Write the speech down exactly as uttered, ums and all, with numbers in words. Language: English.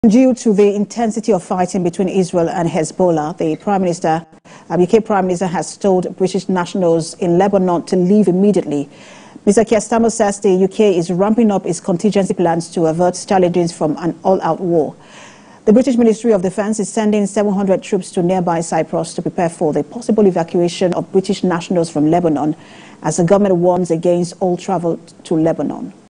Due to the intensity of fighting between Israel and Hezbollah, the Prime Minister, uh, U K Prime Minister has told British nationals in Lebanon to leave immediately. Mister Keir Starmer says the U K is ramping up its contingency plans to avert challenges from an all-out war. The British Ministry of Defence is sending seven hundred troops to nearby Cyprus to prepare for the possible evacuation of British nationals from Lebanon, as the government warns against all travel to Lebanon.